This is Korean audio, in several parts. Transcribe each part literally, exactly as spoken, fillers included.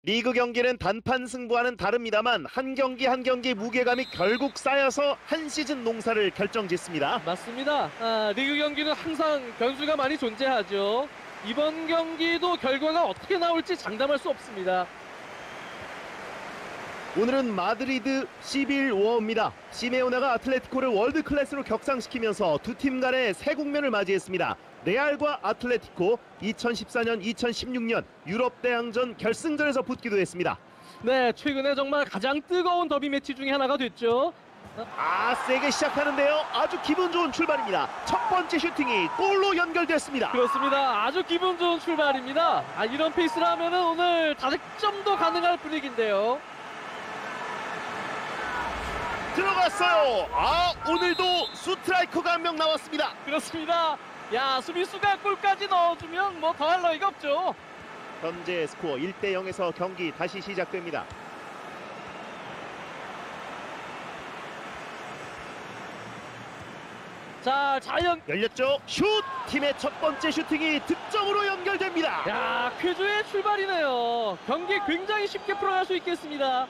리그 경기는 단판 승부와는 다릅니다만 한 경기 한 경기 무게감이 결국 쌓여서 한 시즌 농사를 결정짓습니다. 맞습니다. 아, 리그 경기는 항상 변수가 많이 존재하죠. 이번 경기도 결과가 어떻게 나올지 장담할 수 없습니다. 오늘은 마드리드 시빌 워입니다. 시메오네가 아틀레티코를 월드 클래스로 격상시키면서 두 팀 간의 새 국면을 맞이했습니다. 레알과 아틀레티코 이천십사 년 이천십육 년 유럽 대항전 결승전에서 붙기도 했습니다. 네, 최근에 정말 가장 뜨거운 더비 매치 중에 하나가 됐죠. 아, 세게 시작하는데요. 아주 기분 좋은 출발입니다. 첫 번째 슈팅이 골로 연결됐습니다. 그렇습니다. 아주 기분 좋은 출발입니다. 아, 이런 페이스라면 오늘 다득점도 가능할 분위기인데요. 들어갔어요. 아, 오늘도 스트라이커가 한 명 나왔습니다. 그렇습니다. 야, 수비수가 골까지 넣어주면 뭐 더할 나위가 없죠. 현재 스코어 일 대 영에서 경기 다시 시작됩니다. 자, 자연 열렸죠. 슛! 팀의 첫 번째 슈팅이 득점으로 연결됩니다. 야, 쾌조의 출발이네요. 경기 굉장히 쉽게 풀어갈 수 있겠습니다.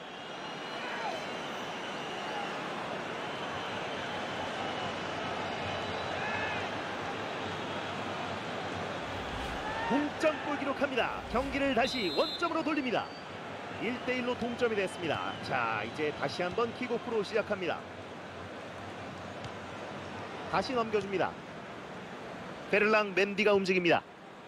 동점골 기록합니다. 경기를 다시 원점으로 돌립니다. 일 대 일로 동점이 됐습니다. 자, 이제 다시 한번 킥오프로 시작합니다. 다시 넘겨줍니다. 베를랑 맨디가 움직입니다.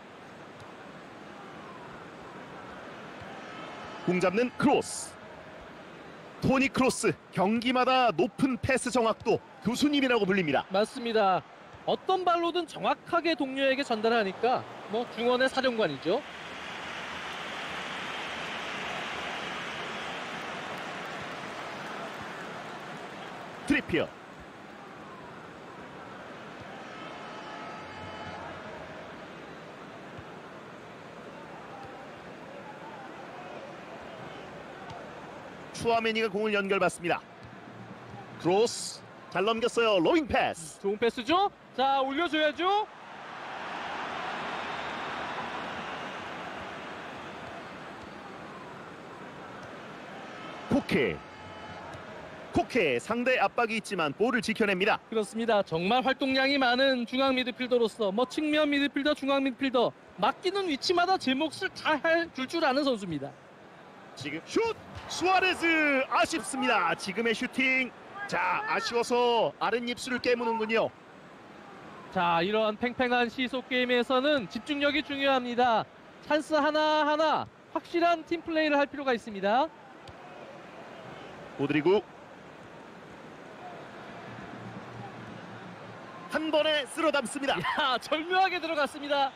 공 잡는 크로스. 토니 크로스, 경기마다 높은 패스 정확도 교수님이라고 불립니다. 맞습니다. 어떤 발로든 정확하게 동료에게 전달하니까 뭐 중원의 사령관이죠. 트리피어. 추아메니가 공을 연결받습니다. 크로스 잘 넘겼어요. 로잉 패스. 좋은 패스죠? 자, 올려줘야죠. 코케. 코케 상대 압박이 있지만 볼을 지켜냅니다. 그렇습니다. 정말 활동량이 많은 중앙 미드필더로서 뭐 측면 미드필더, 중앙 미드필더 맡기는 위치마다 제 몫을 잘 줄 줄 아는 선수입니다. 지금 슛! 수아레즈 아쉽습니다. 지금의 슈팅. 자, 아쉬워서 아랫입술을 깨무는군요. 자, 이러한 팽팽한 시속 게임에서는 집중력이 중요합니다. 찬스 하나하나 확실한 팀 플레이를 할 필요가 있습니다. 오드리구 한 번에 쓸어 담습니다. 야, 절묘하게 들어갔습니다.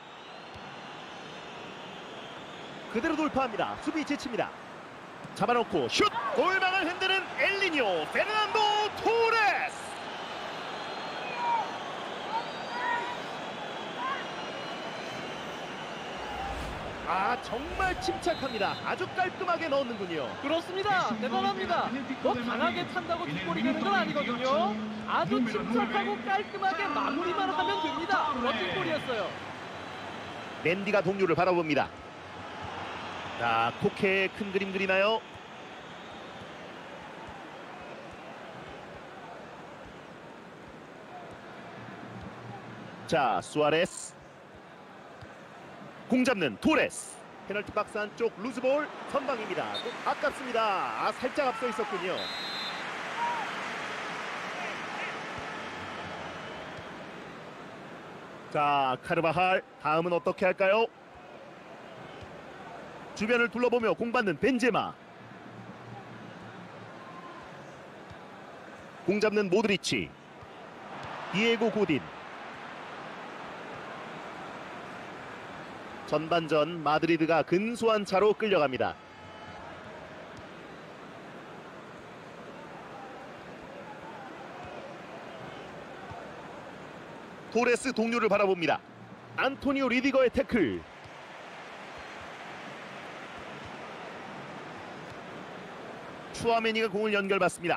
그대로 돌파합니다. 수비 지칩니다. 잡아놓고 슛! 골망을 흔드는 엘리뇨 페르난도 토레스. 아, 정말 침착합니다. 아주 깔끔하게 넣었는군요. 그렇습니다. 대단합니다. 뭐 강하게 찬다고 뒷골이 되는 건 아니거든요. 아주 침착하고 깔끔하게 마무리만 하면 됩니다. 멋진 골이었어요. 맨디가 동료를 바라봅니다. 자, 코케 큰 그림 그리나요? 자, 수아레스 공 잡는 토레스. 페널티 박스 안쪽 루즈볼 선방입니다. 좀 아깝습니다. 아, 살짝 앞서 있었군요. 자, 카르바할 다음은 어떻게 할까요? 주변을 둘러보며 공받는 벤제마. 공 잡는 모드리치. 디에고 고딘. 전반전 마드리드가 근소한 차로 끌려갑니다. 토레스 동료를 바라봅니다. 안토니오 리디거의 태클. 추아메니가 공을 연결받습니다.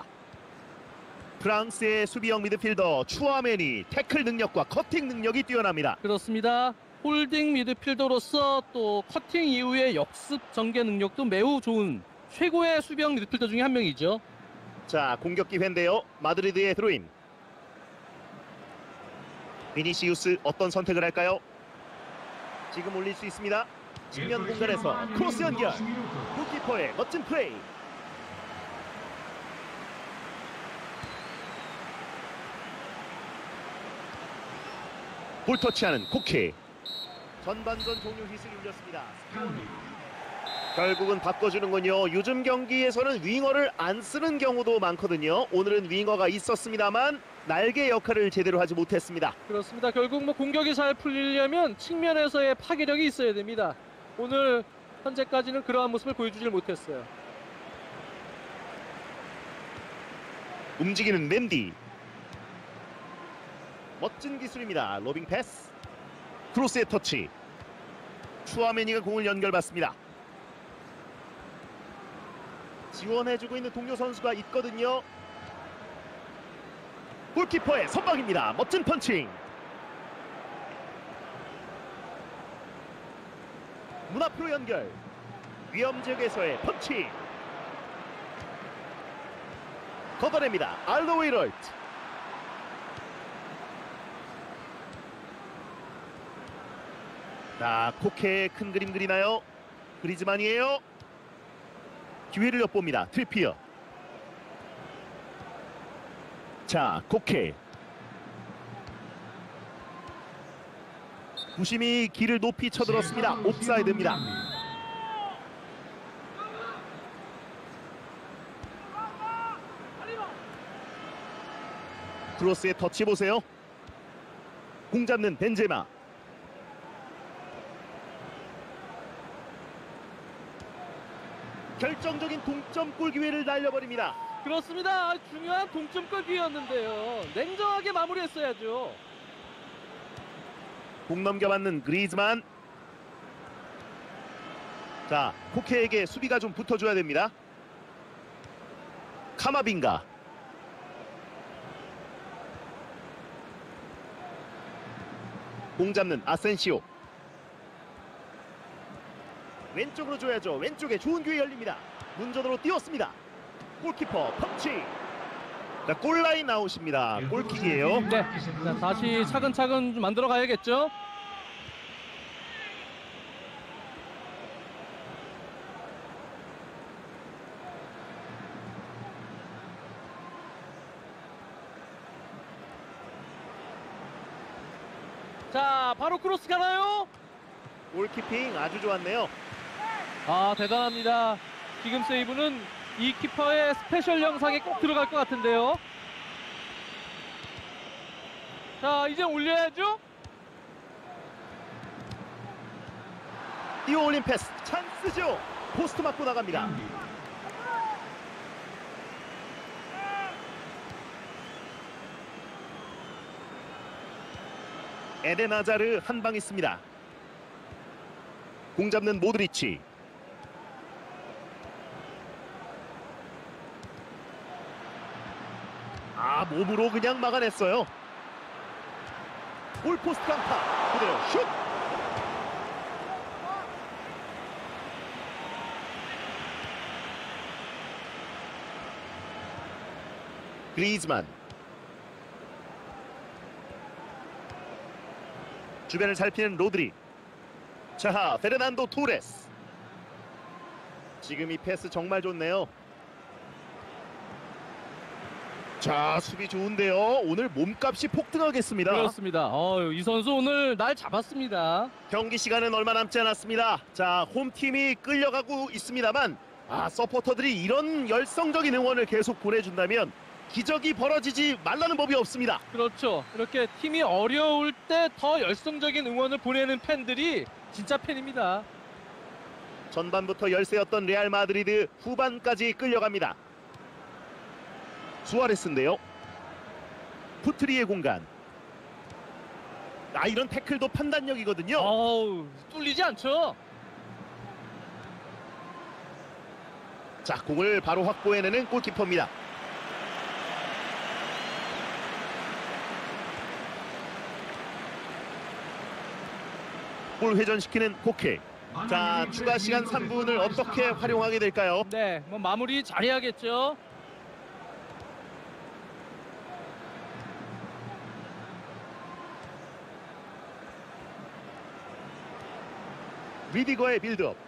프랑스의 수비형 미드필더 추아메니 태클 능력과 커팅 능력이 뛰어납니다. 그렇습니다. 홀딩 미드필더로서 또 커팅 이후의 역습 전개 능력도 매우 좋은 최고의 수비형 미드필더 중에 한 명이죠. 자, 공격 기회인데요. 마드리드의 드로임. 비니시우스 어떤 선택을 할까요? 지금 올릴 수 있습니다. 측면 공간에서 크로스 연결. 골키퍼의 멋진 플레이. 볼 터치하는 코케. 전반전 종료 휘슬이 울렸습니다. 결국은 바꿔주는군요. 요즘 경기에서는 윙어를 안 쓰는 경우도 많거든요. 오늘은 윙어가 있었습니다만 날개 역할을 제대로 하지 못했습니다. 그렇습니다. 결국 뭐 공격이 잘 풀리려면 측면에서의 파괴력이 있어야 됩니다. 오늘 현재까지는 그러한 모습을 보여주질 못했어요. 움직이는 맨디. 멋진 기술입니다. 로빙 패스. 크로스의 터치. 추아메니가 공을 연결받습니다. 지원해주고 있는 동료 선수가 있거든요. 골키퍼의 선방입니다. 멋진 펀칭. 문 앞으로 연결. 위험 지역에서의 펀치. 걷어냅니다. 알로웨이럴트. 자, 코케의 큰 그림 그리나요? 그리즈만이에요. 기회를 엿봅니다. 트리피어. 자, 코케. 부심이 길을 높이 쳐들었습니다. 옵사이드입니다. 크로스의 터치 보세요. 공 잡는 벤제마. 결정적인 동점골 기회를 날려버립니다. 그렇습니다. 중요한 동점골 기회였는데요. 냉정하게 마무리했어야죠. 공 넘겨받는 그리즈만. 자, 코케에게 수비가 좀 붙어줘야 됩니다. 카마빈가. 공 잡는 아센시오. 왼쪽으로 줘야죠. 왼쪽에 좋은 기회 열립니다. 문전으로 띄웠습니다. 골키퍼 펀치. 자, 골라인 아웃입니다. 골킥이에요. 네, 자, 다시 차근차근 좀 만들어 가야겠죠. 자, 바로 크로스 가나요? 골키핑 아주 좋았네요. 아, 대단합니다. 지금 세이브는 이 키퍼의 스페셜 영상에 꼭 들어갈 것 같은데요. 자, 이제 올려야죠. 띄워 올린 패스. 찬스죠. 포스트 맞고 나갑니다. 에덴 아자르 한 방 있습니다. 공 잡는 모드리치. 아, 몸으로 그냥 막아냈어요. 골포스트 강타. 그대로 슛. 그리즈만. 주변을 살피는 로드리. 자, 페르난도 토레스. 지금 이 패스 정말 좋네요. 자, 수비 좋은데요. 오늘 몸값이 폭등하겠습니다. 그렇습니다. 어, 이 선수 오늘 날 잡았습니다. 경기 시간은 얼마 남지 않았습니다. 자, 홈팀이 끌려가고 있습니다만 아, 서포터들이 이런 열성적인 응원을 계속 보내준다면 기적이 벌어지지 말라는 법이 없습니다. 그렇죠. 이렇게 팀이 어려울 때 더 열성적인 응원을 보내는 팬들이 진짜 팬입니다. 전반부터 열세였던 레알 마드리드 후반까지 끌려갑니다. 수아레스인데요. 푸트리의 공간. 아, 이런 태클도 판단력이거든요. 어우, 뚫리지 않죠. 자, 공을 바로 확보해내는 골키퍼입니다. 볼 회전시키는 코케. 자, 추가 시간 삼 분을 어떻게 활용하게 될까요? 네, 뭐 마무리 잘해야겠죠. 리디거의 빌드업.